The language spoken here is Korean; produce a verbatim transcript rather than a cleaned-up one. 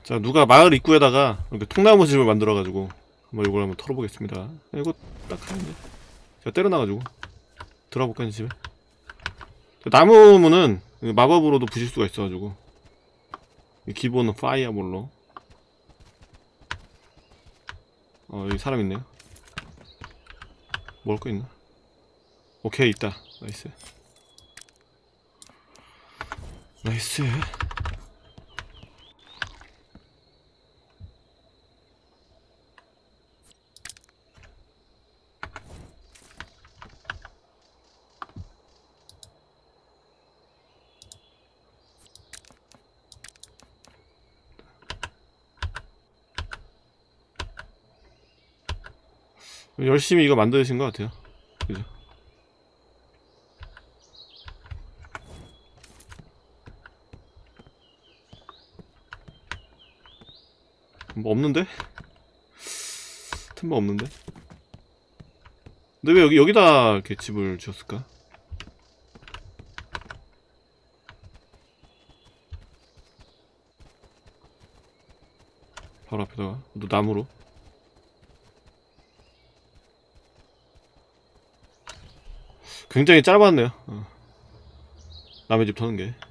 자, 누가 마을 입구에다가 이렇게 통나무 집을 만들어가지고 한번 이걸 한번 털어보겠습니다. 이거 딱 하는데 제가 때려놔가지고 들어볼까요, 집에? 나무문은 마법으로도 부실 수가 있어가지고 기본은 파이어볼로. 어, 여기 사람 있네요. 먹을 거 있나? 오케이, 있다. 나이스. 나이스. 열심히 이거 만드신 것 같아요. 그죠? 뭐 없는데? 틈바 없는데? 근데 왜 여기, 여기다 이렇게 집을 지었을까? 바로 앞에다가 또 나무로. 굉장히 짧았네요. 어. 남의 집 터는 게.